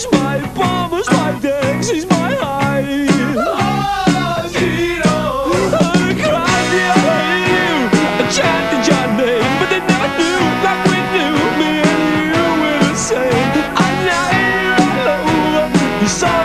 Dexys, my bombers, my Dexys, my high. Oh, Geno, I cried you, I chanted your name, but they never knew like we knew. Me and you were the same. I know you're all over. You saw